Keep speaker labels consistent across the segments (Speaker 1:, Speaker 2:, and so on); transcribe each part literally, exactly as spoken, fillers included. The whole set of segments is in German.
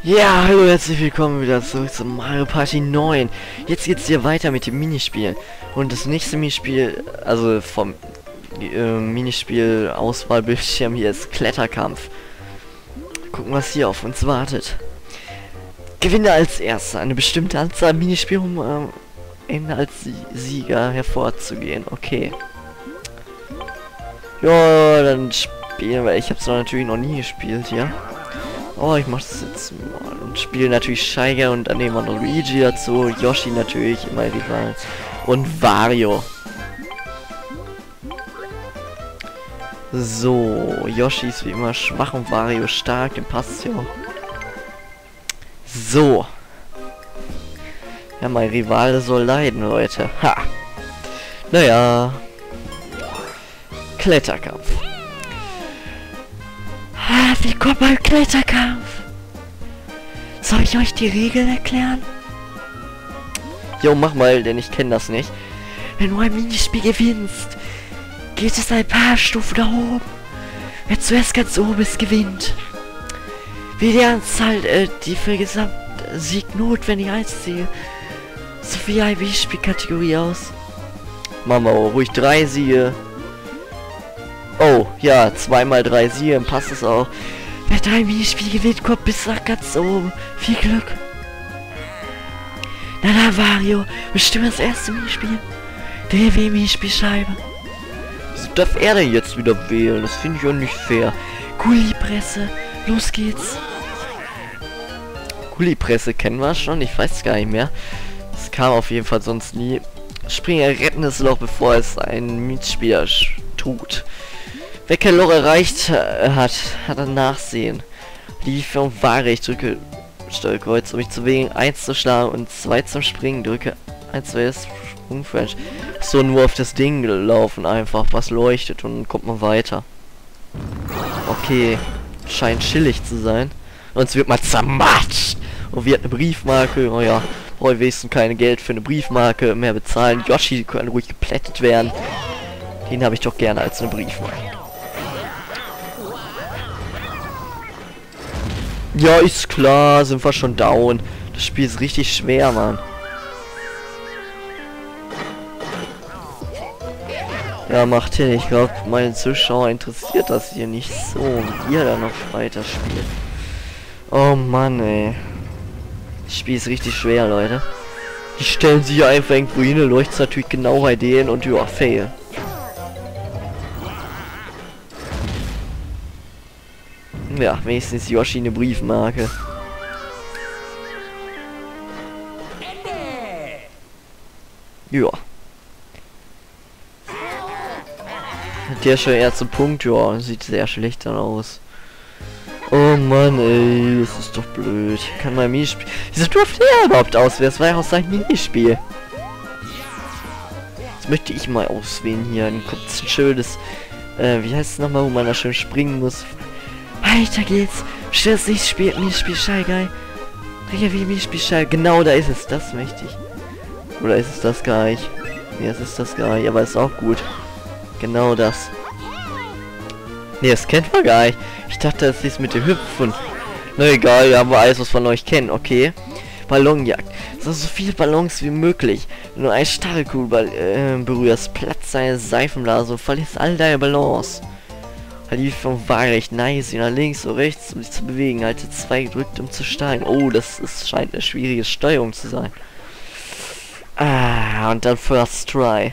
Speaker 1: Ja, hallo, herzlich willkommen wieder zurück zu Mario Party neun. Jetzt geht's hier weiter mit dem Minispiel. Und das nächste Minispiel, also vom äh, Minispiel Auswahlbildschirm hier ist Kletterkampf. Gucken, was hier auf uns wartet. Gewinne als Erster eine bestimmte Anzahl Minispiele, um am Ende als Sieger hervorzugehen. Okay. Ja, dann spielen wir. Ich habe es natürlich noch nie gespielt, ja. Oh, ich mach das jetzt mal und spiele natürlich Shy Guy und dann nehmen wir noch Luigi dazu, Yoshi natürlich, immer Rival und Wario. So, Yoshi ist wie immer schwach und Wario stark, dem passt ja. So. Ja, mein Rivale soll leiden, Leute. Ha. Naja. Kletterkampf. Ah, willkommen beim Kletterkampf. Soll ich euch die Regeln erklären? Jo, mach mal, denn ich kenne das nicht. Wenn du ein Minispiel gewinnst, geht es ein paar Stufen nach oben. Wer zuerst ganz oben ist, gewinnt. Wie die Anzahl, äh, die für Gesamtsieg notwendig einziehe, sowie eine Minispielkategorie aus. Machen wir ruhig drei Siege. Oh, ja, zweimal drei Siege, passt es auch. Wer drei Minispiele gewinnt, kommt bis nach ganz oben. Viel Glück. Na na, Wario, bestimme das erste Minispiel. D W Minispielscheibe. Wieso darf er denn jetzt wieder wählen? Das finde ich auch nicht fair. Gulli-Presse, los geht's. Gulli-Presse kennen wir schon, ich weiß gar nicht mehr. Das kam auf jeden Fall sonst nie. Springer retten das Loch, bevor es ein Mitspieler tut. Wer kein Loch erreicht äh, hat, hat ein Nachsehen. Die Führung wahre, ich drücke Steuerkreuz, um mich zu bewegen, eins zu schlagen und zwei zum Springen, drücke eins, zwei das Sprungfrench. So nur auf das Ding laufen einfach, was leuchtet und dann kommt man weiter. Okay, scheint chillig zu sein. Sonst wird man zermatscht. Und wir hatten eine Briefmarke, oh ja, brauche ich wenigstens keine Geld für eine Briefmarke mehr bezahlen. Yoshi kann ruhig geplättet werden. Den habe ich doch gerne als eine Briefmarke. Ja, ist klar, sind wir schon down. Das Spiel ist richtig schwer, Mann. Ja, macht hin. Ich glaube, meine Zuschauer interessiert das hier nicht so, wie ihr da noch weiter spielt. Oh Mann, ey. Das Spiel ist richtig schwer, Leute. Die stellen sich einfach irgendwo hin, leuchtet natürlich genau bei denen und ja, fail. Ja, wenigstens Yoshi eine Briefmarke. Ja. Der schon eher zum Punkt, ja, sieht sehr schlecht dann aus. Oh Mann, ey, das ist doch blöd. Kann mein Minispiel. Wieso durfte er überhaupt auswählen? Das war ja auch sein Minispiel. Jetzt möchte ich mal auswählen hier. Dann kommt ein schönes. Äh, wie heißt es nochmal, wo man da schön springen muss? Weiter geht's. Stell nicht spielt Minispiel Shy Guy. Ja, wie Minispiel Shy. Genau, da ist es. Das möchte ich. Oder ist es das gar nicht? Nee, es ist das gar nicht, aber ist auch gut. Genau das. Nee, das kennt man gar nicht. Ich dachte, das ist mit dem Hüpfen. Na egal, wir haben alles, was von euch kennen. Okay. Ballonjagd. So, so viele Ballons wie möglich. Wenn du eine Stachelkugel äh, berührst, platzt deine Seifenblase und verlierst all deine Balance. Halt die vom Waagerecht nice, nach links oder rechts, um dich zu bewegen. Halte zwei gedrückt, um zu steigen. Oh, das ist, scheint eine schwierige Steuerung zu sein. Ah, und dann First Try.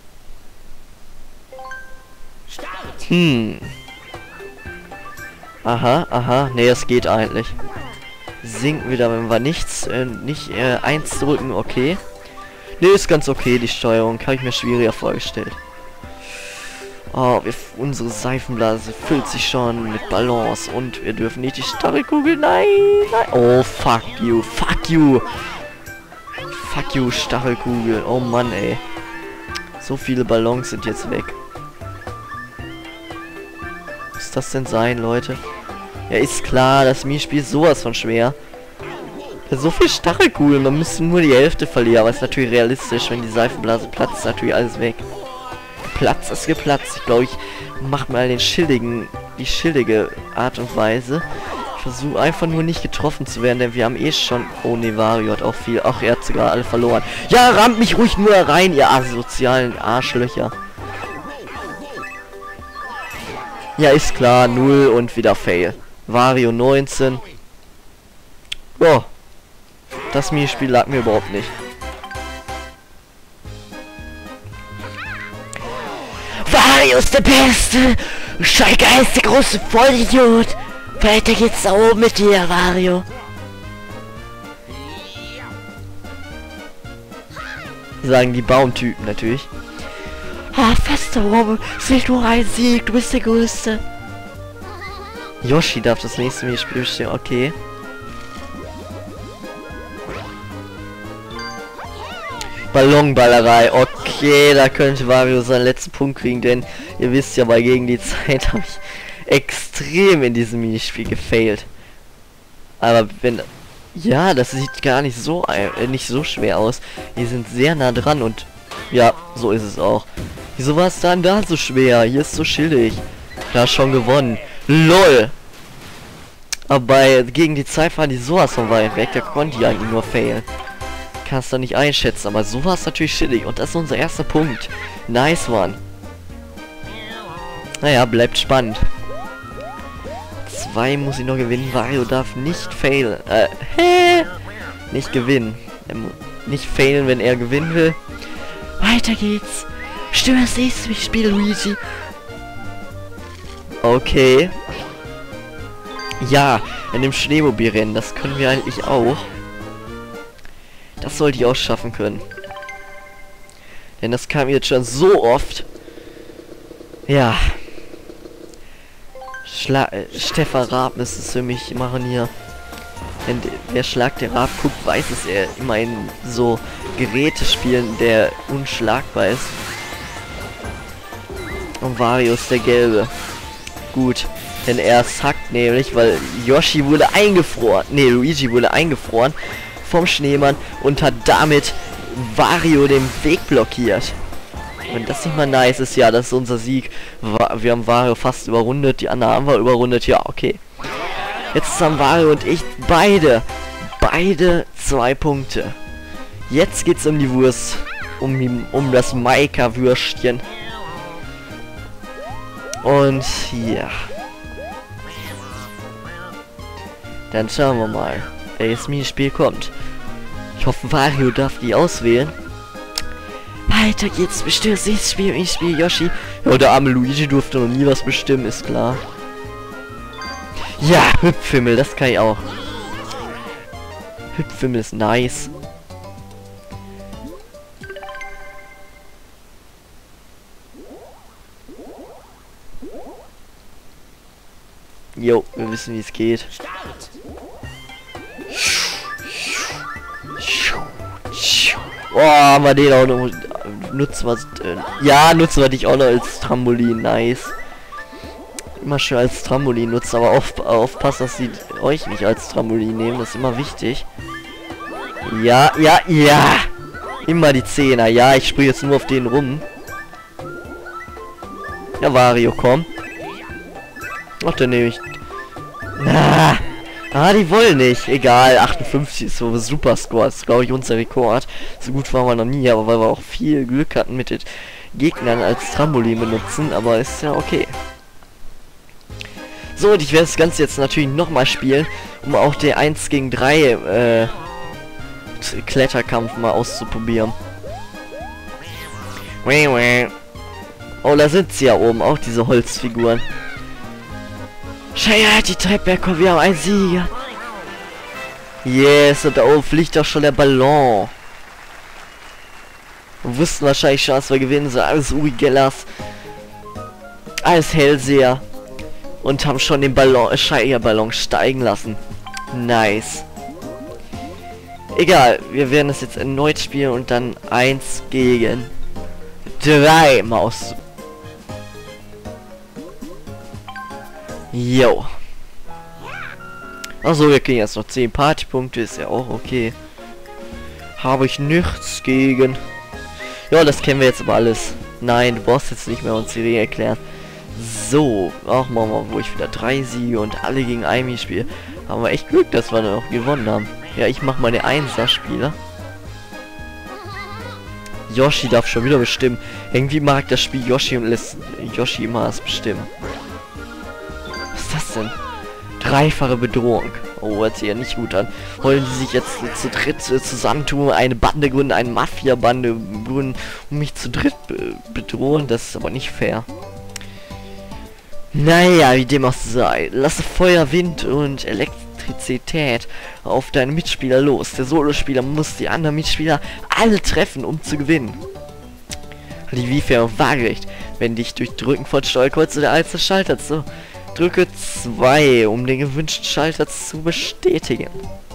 Speaker 1: Hm. Aha, aha. Nee, es geht eigentlich. Sinken wieder, wenn wir nichts, äh, nicht äh, eins drücken, okay. Nee, ist ganz okay, die Steuerung. Habe ich mir schwieriger vorgestellt. Oh, wir, unsere Seifenblase füllt sich schon mit Balance und wir dürfen nicht die Stachelkugel. Nein, nein. Oh, fuck you, fuck you. Fuck you, Stachelkugel. Oh Mann, ey. So viele Ballons sind jetzt weg. Was muss das denn sein, Leute? Ja, ist klar, das Minispiel ist sowas von schwer. Ja, so viel Stachelkugeln, man müsste nur die Hälfte verlieren, aber ist natürlich realistisch, wenn die Seifenblase platzt, ist natürlich alles weg. Platz ist geplatzt. Ich glaube, ich mache mal den schildigen, die schildige Art und Weise. Ich versuche einfach nur nicht getroffen zu werden, denn wir haben eh schon... Oh ne, Wario hat auch viel. Ach, er hat sogar alle verloren. Ja, rammt mich ruhig nur rein, ihr asozialen Arschlöcher. Ja, ist klar, null und wieder Fail. Wario neunzehn. Oh. Das Minispiel lag mir überhaupt nicht. Wario ist der Beste! Scheiße, ist der große Vollidiot! Weiter geht's da oben mit dir, Wario. Sagen die Baumtypen natürlich. Ah, fast da oben. Es fehlt nur ein Sieg. Du bist der Größte. Yoshi darf das nächste Spiel bestehen. Okay. Ballonballerei. Okay, da könnte Wario seinen letzten Punkt kriegen, denn ihr wisst ja, bei gegen die Zeit habe ich extrem in diesem Minispiel gefailt. Aber wenn... Ja, das sieht gar nicht so äh, nicht so schwer aus. Die sind sehr nah dran und... Ja, so ist es auch. Wieso war es dann da so schwer? Hier ist so schildig. Da schon gewonnen. LOL! Aber bei gegen die Zeit waren die sowas von weit weg. Da konnte die eigentlich nur failen. Kannst du nicht einschätzen, aber so war es natürlich schillig. Und das ist unser erster Punkt. Nice one. Naja, bleibt spannend. Zwei muss ich noch gewinnen. Wario darf nicht failen. Äh, hä? Nicht gewinnen. Er muss nicht failen, wenn er gewinnen will. Weiter geht's. Stimmt, das nächste Spiel, Luigi. Okay. Ja, in dem Schneemobilrennen. Das können wir eigentlich auch. Das sollte ich auch schaffen können. Denn das kam jetzt schon so oft. Ja. Schla äh, Stefan Raab müsste es für mich machen hier. Denn wer Schlag der Raab guckt, weiß es, er immer in so Geräte spielen, der unschlagbar ist. Und Wario ist der Gelbe. Gut, denn er sackt nämlich, weil Yoshi wurde eingefroren. Ne, Luigi wurde eingefroren vom Schneemann und hat damit Wario den Weg blockiert. Wenn das nicht mal nice ist, ja, das ist unser Sieg. Wir haben Wario fast überrundet, die anderen haben wir überrundet, ja, okay. Jetzt haben Wario und ich beide, beide zwei Punkte. Jetzt geht's um die Wurst, um, die, um das Maika-Würstchen. Und ja. Dann schauen wir mal, welches Minispiel kommt. Ich hoffe, Wario darf die auswählen. Weiter geht's, bestimmt nächstes Spiel, ich spiele Yoshi. Ja, der arme Luigi durfte noch nie was bestimmen, ist klar. Ja, Hüpfhimmel, das kann ich auch. Hüpfhimmel ist nice. Jo, wir wissen, wie es geht. Oh, haben wir den auch noch. Nutzen wir, äh, ja, nutzen wir dich auch noch als Trampolin. Nice. Immer schön als Trampolin nutzen, aber auf, aufpassen, dass sie euch nicht als Trampolin nehmen. Das ist immer wichtig. Ja, ja, ja. Immer die Zehner. Ja, ich sprühe jetzt nur auf den rum. Ja, Wario, komm. Ach, dann nehme ich... Ah, ah, die wollen nicht. Egal, achtundfünfzig ist so super Score. Das ist, glaube ich, unser Rekord. So gut waren wir noch nie, aber weil wir auch viel Glück hatten mit den Gegnern als Trampolin benutzen. Aber ist ja okay. So, und ich werde das Ganze jetzt natürlich nochmal spielen, um auch der eins gegen drei äh, Kletterkampf mal auszuprobieren. Oh, da sind sie ja oben, auch diese Holzfiguren. Scheiße, die Treppe, komm, wir haben einen Sieger. Yes, und da oben fliegt doch schon der Ballon. Wir wussten wahrscheinlich schon, dass wir gewinnen, so alles Uri Gellers. Alles Hellseher. Und haben schon den Ballon, äh, Scheiße-Ballon steigen lassen. Nice. Egal, wir werden es jetzt erneut spielen und dann eins gegen drei Maus. Jo. Also wir kriegen jetzt noch zehn Partypunkte, ist ja auch okay. Habe ich nichts gegen. Ja, das kennen wir jetzt aber alles. Nein, du brauchst jetzt nicht mehr uns die Regeln erklären. So, auch mal, wo ich wieder drei Siege und alle gegen Aimi spiele. Haben wir echt Glück, dass wir noch gewonnen haben. Ja, ich mache meine Einser-Spieler. Yoshi darf schon wieder bestimmen. Irgendwie mag das Spiel Yoshi und lässt Yoshi immer es bestimmen. Was ist das denn? Dreifache Bedrohung. Oh, hört sich ja nicht gut an. Wollen die sich jetzt zu dritt äh, zusammentun, eine Bande gründen, eine Mafia-Bande gründen, um mich zu dritt be bedrohen? Das ist aber nicht fair. Naja, wie dem auch sei. Lasse Feuer, Wind und Elektrizität auf deine Mitspieler los. Der Solospieler muss die anderen Mitspieler alle treffen, um zu gewinnen. Die wie fair und waagerecht. Wenn dich durch Drücken von Steuerkreuz oder Alster Schalter so. Drücke zwei, um den gewünschten Schalter zu bestätigen.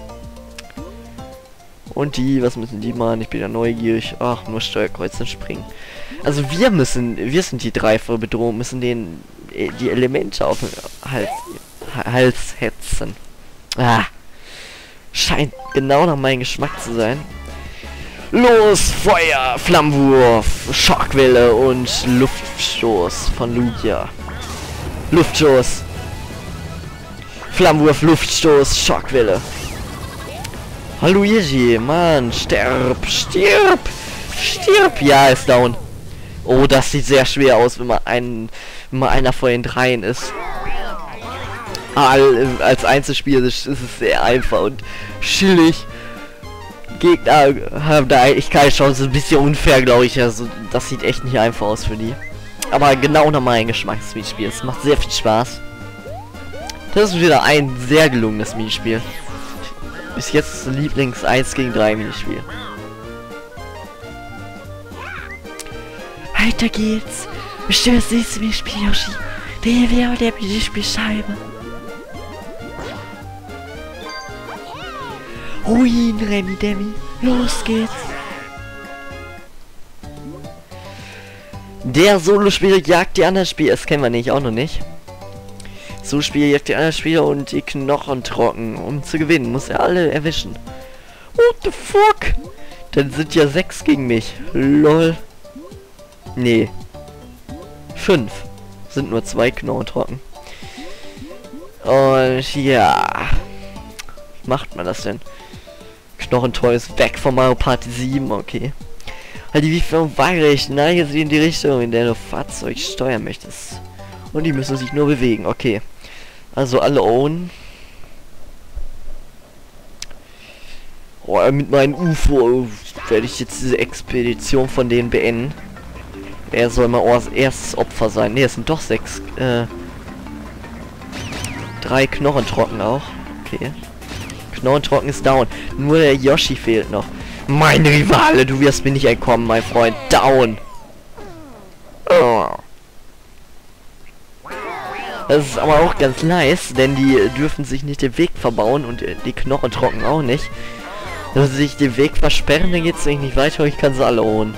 Speaker 1: Und die, was müssen die machen? Ich bin ja neugierig. Ach, nur Steuerkreuz und springen. Also wir müssen, wir sind die dreifache Bedrohung, müssen den die Elemente auf den Hals, Hals hetzen. Ah, scheint genau nach meinem Geschmack zu sein. Los, Feuer, Flammenwurf, Schockwelle und Luftstoß von Lugia. Luftstoß. Flammenwurf, Luftstoß, Schockwelle. Hallo Luigi, Mann, stirb, stirb, stirb. Ja, ist down. Oh, das sieht sehr schwer aus, wenn man einen, wenn man einer von den dreien ist. All, als Einzelspieler ist es sehr einfach und chillig. Gegner haben da eigentlich keine Chance, ein bisschen unfair, glaube ich. Also das sieht echt nicht einfach aus für die. Aber genau nach meinem Geschmack das Minispiel. Es macht sehr viel Spaß. Das ist wieder ein sehr gelungenes Minispiel. Bis jetzt Lieblings eins gegen drei Minispiel. Weiter geht's. Bestimmt das nächste Minispiel, Yoshi. Der wäre der Minispielscheibe. Ruin, Remi Demi. Los geht's. Der Solo-Spieler jagt die anderen Spieler. Das kennen wir nicht, auch noch nicht. Solo-Spieler jagt die anderen Spieler und die Knochen trocken. Um zu gewinnen, muss er alle erwischen. What the fuck? Dann sind ja sechs gegen mich. Lol. Nee. Fünf. Sind nur zwei Knochen trocken. Und ja. Wie macht man das denn? Knochentoys weg von Mario Party sieben, okay. Halt die wie viel waagerecht, neige sie in die Richtung, in der du Fahrzeug steuern möchtest. Und die müssen sich nur bewegen, okay. Also alle own. Oh, mit meinem U F O werde ich jetzt diese Expedition von denen beenden. Er soll mal als erstes Opfer sein. Ne, es sind doch sechs. Äh, drei Knochentrocken auch. Okay. Knochentrocken ist down. Nur der Yoshi fehlt noch. Mein Rivale, du wirst mir nicht entkommen, mein Freund. Down. Oh. Das ist aber auch ganz nice, denn die dürfen sich nicht den Weg verbauen und die Knochentrocken auch nicht. Wenn sie sich den Weg versperren, dann geht es nicht weiter und ich kann sie alle holen.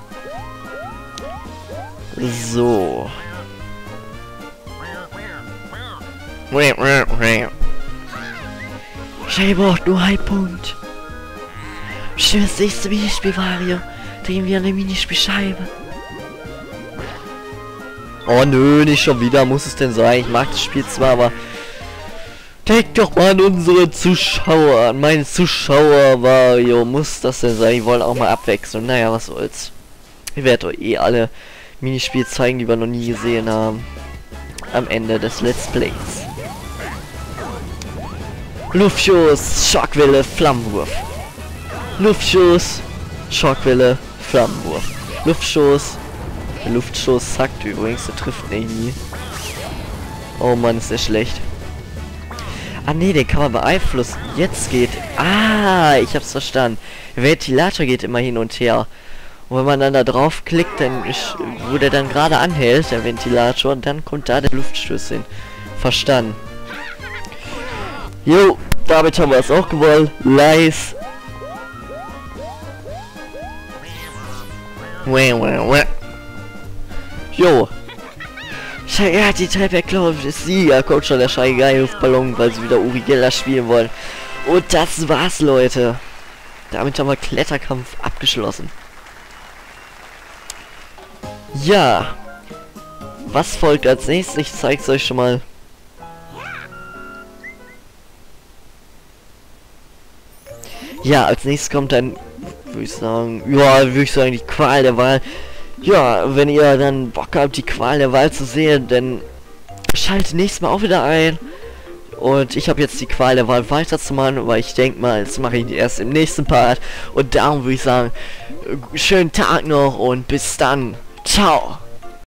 Speaker 1: So. Schei braucht nur einen Punkt. Bestimmt das nächste Minispiel, Mario. Drehen wir eine Minispielscheibe. Oh nö, nicht schon wieder. Muss es denn sein? Ich mag das Spiel zwar, aber... Denk doch mal an unsere Zuschauer, an meine Zuschauer, Mario. Muss das denn sein? Die wollen auch mal abwechseln. Naja, was soll's. Ich werde euch eh alle Minispiele zeigen, die wir noch nie gesehen haben. Am Ende des Let's Plays. Luftschuss, Schockwelle, Flammenwurf. Luftschuss, Schockwelle, Flammenwurf. Luftschuss. Der Luftschuss zackt übrigens, der trifft irgendwie. Oh Mann, ist der schlecht. Ah ne, den kann man beeinflussen. Jetzt geht... Ah, ich hab's verstanden. Der Ventilator geht immer hin und her. Und wenn man dann da drauf klickt, dann ist, wo der dann gerade anhält, der Ventilator, und dann kommt da der Luftstoß hin. Verstanden. Jo, damit haben wir es auch gewonnen. Nice. Jo. Shaggy hat die Treppe erklommen. Sieger kommt schon der Shaggy Luftballon, weil sie wieder Uri Geller spielen wollen. Und das war's, Leute. Damit haben wir Kletterkampf abgeschlossen. Ja. was folgt als nächstes? Ich zeig's euch schon mal. Ja, als nächstes kommt dann, würde ich sagen, ja, würde ich sagen, die Qual der Wahl. Ja, wenn ihr dann Bock habt, die Qual der Wahl zu sehen, dann schaltet nächstes Mal auch wieder ein. Und ich habe jetzt die Qual der Wahl weiterzumachen, weil ich denke mal, das mache ich erst im nächsten Part. Und darum würde ich sagen, schönen Tag noch und bis dann. Ciao.